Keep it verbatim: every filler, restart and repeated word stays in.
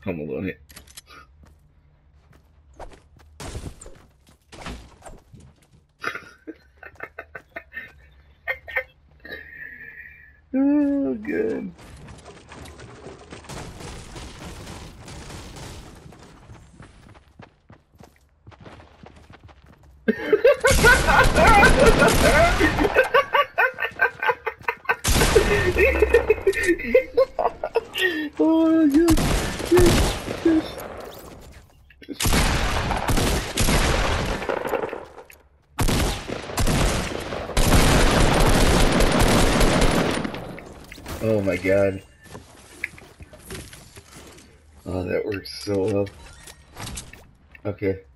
Home Alone it. Oh, good. Oh, yes, yes, yes. Oh my god. Oh, that works so well. Okay.